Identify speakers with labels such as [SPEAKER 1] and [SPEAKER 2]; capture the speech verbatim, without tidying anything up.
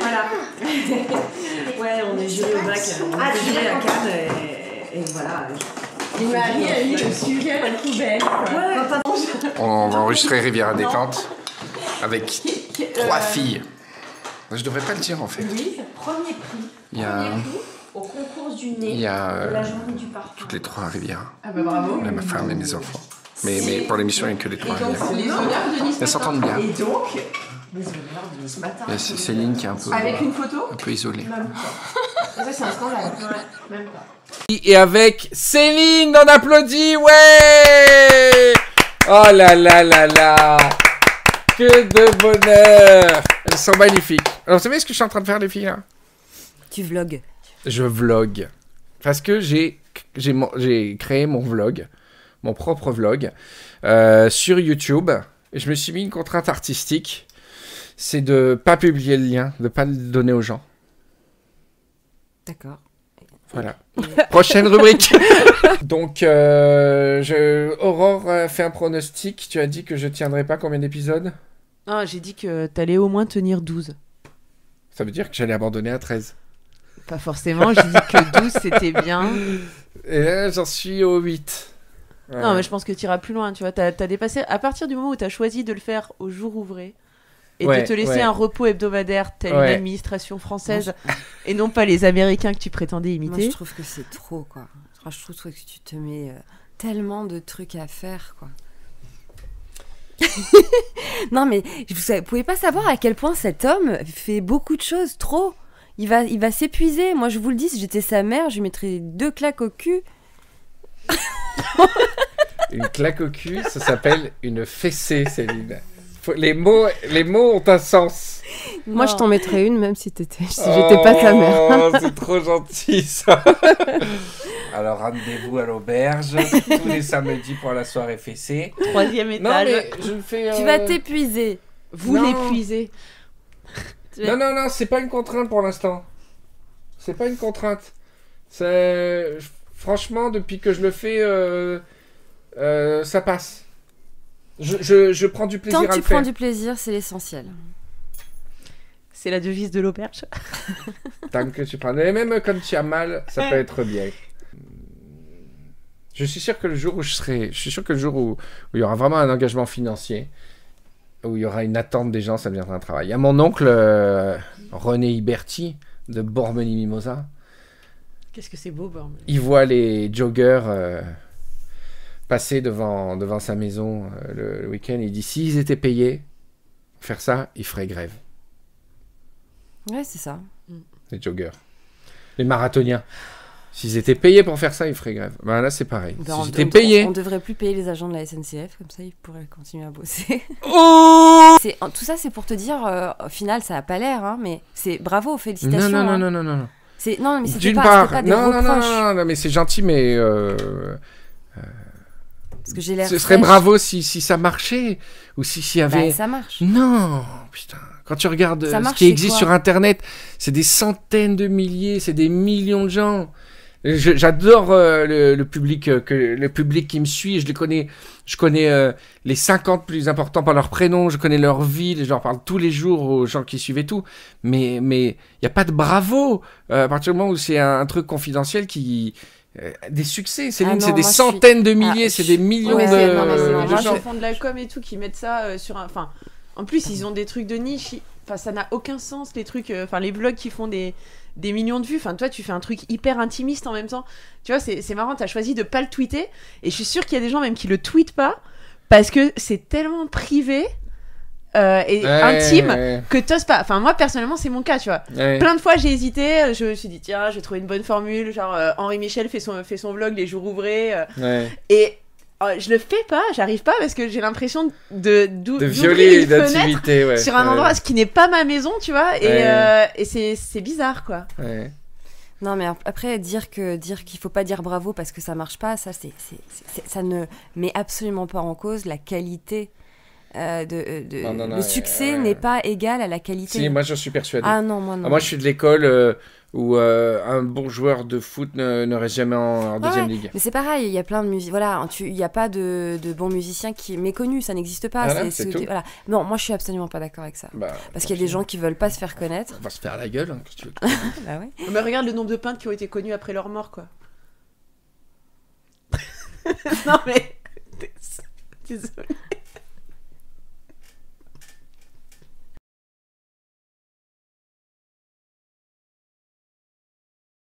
[SPEAKER 1] Voilà. Ouais, on est juré au bac, on
[SPEAKER 2] Ah,
[SPEAKER 1] est juré à Cannes et, et voilà.
[SPEAKER 2] Et Marie a mis le sujet à la poubelle. Ouais.
[SPEAKER 3] On va enregistrer Riviera Détente avec
[SPEAKER 2] Qui- qui-
[SPEAKER 3] trois
[SPEAKER 2] euh,
[SPEAKER 3] filles. Je devrais pas le dire en fait.
[SPEAKER 2] Oui, premier prix.
[SPEAKER 3] Il y a,
[SPEAKER 2] Premier prix au concours du nez
[SPEAKER 3] il y a
[SPEAKER 2] de la
[SPEAKER 3] euh,
[SPEAKER 2] journée du parfum.
[SPEAKER 3] toutes les trois à Riviera.
[SPEAKER 2] Ah bah bravo.
[SPEAKER 3] Il y a ma femme et mes enfants. Mais, mais pour l'émission, il n'y a que les trois à Riviera.
[SPEAKER 2] Les honneurs de Nice
[SPEAKER 3] Elles s'entendent bien.
[SPEAKER 2] Et donc, les honneurs de Nice Matin.
[SPEAKER 3] Il y a Céline qui est un peu,
[SPEAKER 2] Avec une photo
[SPEAKER 3] un peu isolée.
[SPEAKER 2] Même pas. Ça, c'est un scandale. Ouais, même pas.
[SPEAKER 3] Et avec Céline, on applaudit, ouais. Oh là là là là. Que de bonheur. Elles sont magnifiques. Alors, vous savez ce que je suis en train de faire, les filles, là ?
[SPEAKER 4] Tu vlogs.
[SPEAKER 3] Je vlog. Parce que j'ai, j'ai, mon- j'ai créé mon vlog, mon propre vlog, euh, sur YouTube. Et je me suis mis une contrainte artistique. C'est de pas publier le lien, de pas le donner aux gens.
[SPEAKER 4] D'accord.
[SPEAKER 3] Voilà. Prochaine rubrique. Donc, euh, je... Aurore a fait un pronostic. Tu as dit que je tiendrai pas combien d'épisodes ?
[SPEAKER 1] Ah, j'ai dit que t'allais au moins tenir douze.
[SPEAKER 3] Ça veut dire que j'allais abandonner à treize.
[SPEAKER 1] Pas forcément, j'ai dit que douze c'était bien.
[SPEAKER 3] Et là, j'en suis au huit. Ouais.
[SPEAKER 1] Non, mais je pense que tu iras plus loin, tu vois. T'as, t'as dépassé, à partir du moment où t'as choisi de le faire au jour ouvré et
[SPEAKER 3] Ouais,
[SPEAKER 1] de te laisser
[SPEAKER 3] ouais.
[SPEAKER 1] un repos hebdomadaire telle
[SPEAKER 3] Ouais.
[SPEAKER 1] une administration française et non pas les Américains que tu prétendais
[SPEAKER 4] Moi,
[SPEAKER 1] imiter.
[SPEAKER 4] je trouve que c'est trop, quoi. Enfin, je trouve que tu te mets euh, tellement de trucs à faire, quoi. Non, mais vous ne pouvez pas savoir à quel point cet homme fait beaucoup de choses, trop. Il va, il va s'épuiser. Moi, je vous le dis, si j'étais sa mère, je lui mettrais deux claques au cul.
[SPEAKER 3] Une claque au cul, ça s'appelle une fessée, Céline. Faut- Les mots, les mots ont un sens.
[SPEAKER 5] Moi,
[SPEAKER 4] Non.
[SPEAKER 5] je t'en mettrais une, même si t'étais, si j'étais pas ta mère.
[SPEAKER 3] Oh, c'est trop gentil, ça. Alors, rendez-vous à l'auberge tous les samedis pour la soirée fessée.
[SPEAKER 1] Troisième
[SPEAKER 3] Non,
[SPEAKER 1] étage.
[SPEAKER 3] mais je le fais...
[SPEAKER 4] Tu
[SPEAKER 3] euh,
[SPEAKER 4] vas t'épuiser.
[SPEAKER 1] Vous
[SPEAKER 3] Non.
[SPEAKER 1] l'épuisez.
[SPEAKER 3] Non, non, non, c'est pas une contrainte pour l'instant. C'est pas une contrainte. C'est... Franchement, depuis que je le fais, euh, euh, ça passe. Je, je, je prends du plaisir
[SPEAKER 4] Tant
[SPEAKER 3] à
[SPEAKER 4] que tu
[SPEAKER 3] le faire.
[SPEAKER 4] prends du plaisir, c'est l'essentiel.
[SPEAKER 1] C'est la devise de l'auberge.
[SPEAKER 3] Tant que tu prends. Et même quand tu as mal, ça peut être bien. Je suis sûr que le jour où je serai, je suis sûr que le jour où, où il y aura vraiment un engagement financier, où il y aura une attente des gens, ça deviendra un travail. Il y a mon oncle euh, René Iberti de Bormeni-Mimosa.
[SPEAKER 1] Qu'est-ce que c'est beau, Borm.
[SPEAKER 3] Il voit les joggers euh, passer devant, devant sa maison euh, le, le week-end. Il dit s'ils étaient payés pour faire ça, ils feraient grève.
[SPEAKER 4] Ouais, c'est ça.
[SPEAKER 3] Les joggers. Les marathoniens. S'ils étaient payés pour faire ça, ils feraient grève. Ben là, c'est pareil.
[SPEAKER 4] Ben, on-
[SPEAKER 3] S'ils étaient
[SPEAKER 4] on-
[SPEAKER 3] payés.
[SPEAKER 4] On devrait plus payer les agents de la S N C F, comme ça ils pourraient continuer à bosser.
[SPEAKER 3] Oh
[SPEAKER 4] C'est, tout ça, c'est pour te dire, euh, au final, ça n'a pas l'air, hein, mais c'est bravo,
[SPEAKER 3] non,
[SPEAKER 4] félicitations.
[SPEAKER 3] non, non,
[SPEAKER 4] hein.
[SPEAKER 3] non, non, non, non.
[SPEAKER 4] C'est, non, mais c'était
[SPEAKER 3] D'une
[SPEAKER 4] pas,
[SPEAKER 3] part,
[SPEAKER 4] c'était pas des
[SPEAKER 3] non, non, non,
[SPEAKER 4] reproches.
[SPEAKER 3] non, non, mais c'est gentil, mais euh,
[SPEAKER 4] Parce que j'ai l'air
[SPEAKER 3] ce serait
[SPEAKER 4] fraîche.
[SPEAKER 3] bravo si, si ça marchait ou si s'il y avait.
[SPEAKER 4] Bah, ça marche.
[SPEAKER 3] Non, putain. Quand tu regardes
[SPEAKER 4] Ça
[SPEAKER 3] euh, ce
[SPEAKER 4] marche,
[SPEAKER 3] qui
[SPEAKER 4] c'est
[SPEAKER 3] existe
[SPEAKER 4] quoi
[SPEAKER 3] sur Internet, c'est des centaines de milliers, c'est des millions de gens. Je- J'adore euh, le, le public, euh, que le public qui me suit. Je les connais. Je connais euh, les cinquante plus importants par leur prénom. Je connais leur vie. Je leur parle tous les jours aux gens qui suivent et tout. Mais mais il y a pas de bravo euh, à partir du moment où c'est un, un truc confidentiel qui euh, des succès. Céline,
[SPEAKER 4] Ah non,
[SPEAKER 3] c'est des
[SPEAKER 4] moi, je
[SPEAKER 3] centaines de milliers,
[SPEAKER 4] Ah,
[SPEAKER 3] c'est
[SPEAKER 4] je-
[SPEAKER 3] des millions
[SPEAKER 1] Ouais,
[SPEAKER 3] de,
[SPEAKER 1] c'est- non, mais c'est
[SPEAKER 3] de
[SPEAKER 1] des gens
[SPEAKER 3] gens.
[SPEAKER 1] qui font de la com et tout qui mettent ça euh, sur un. Enfin, en plus, ils ont des trucs de niche. ils- Enfin, ça n'a aucun sens, les trucs. euh, Enfin, les vlogs qui font des, des millions de vues. Enfin, toi, tu fais un truc hyper intimiste en même temps. Tu vois, c'est c'est marrant, t'as choisi de pas le tweeter. Et je suis sûre qu'il y a des gens même qui le tweetent pas parce que c'est tellement privé euh, et
[SPEAKER 3] Ouais,
[SPEAKER 1] intime
[SPEAKER 3] ouais,
[SPEAKER 1] que t'oses pas. Enfin, moi, personnellement, c'est mon cas, tu vois.
[SPEAKER 3] ouais.
[SPEAKER 1] Plein de fois j'ai hésité, je me suis dit tiens je vais trouver une bonne formule, genre euh, Henri Michel fait son, fait son vlog les jours ouvrés euh,
[SPEAKER 3] Ouais.
[SPEAKER 1] et euh, je le fais pas, j'arrive pas parce que j'ai l'impression de, d'ou-
[SPEAKER 3] De
[SPEAKER 1] d'ouvrir
[SPEAKER 3] violer
[SPEAKER 1] une fenêtre
[SPEAKER 3] d'intimité, ouais.
[SPEAKER 1] sur un
[SPEAKER 3] ouais.
[SPEAKER 1] endroit ce qui n'est pas ma maison tu vois et,
[SPEAKER 3] Ouais.
[SPEAKER 1] euh, et c'est, c'est bizarre quoi.
[SPEAKER 3] Ouais.
[SPEAKER 4] Non, mais après, dire, que, dire qu'il faut pas dire bravo parce que ça marche pas, ça, c'est, c'est, c'est- ça ne met absolument pas en cause la qualité euh, de, euh, de-
[SPEAKER 3] Non, non, non,
[SPEAKER 4] le
[SPEAKER 3] ouais,
[SPEAKER 4] succès
[SPEAKER 3] ouais.
[SPEAKER 4] n'est pas égal à la qualité.
[SPEAKER 3] Si, moi, je suis persuadé.
[SPEAKER 4] Ah non, moi non.
[SPEAKER 3] Ah, moi, je suis de l'école euh, où euh, un bon joueur de foot ne, ne reste jamais en, en
[SPEAKER 4] Ouais,
[SPEAKER 3] deuxième
[SPEAKER 4] ouais.
[SPEAKER 3] ligue.
[SPEAKER 4] Mais c'est pareil, il y a plein de musiques. Voilà, tu- il n'y a pas de, de bons musiciens qui est méconnu, ça n'existe pas.
[SPEAKER 3] Voilà, c'est tout.
[SPEAKER 4] Voilà. Non, moi je suis absolument pas d'accord avec ça.
[SPEAKER 3] Bah,
[SPEAKER 4] Parce qu'il y a des gens qui veulent pas se faire connaître.
[SPEAKER 3] On va se faire la gueule. Hein, qu'est-ce que tu veux.
[SPEAKER 4] Bah ouais.
[SPEAKER 1] Mais regarde le nombre de peintres qui ont été connus après leur mort, quoi. non mais... Désolée.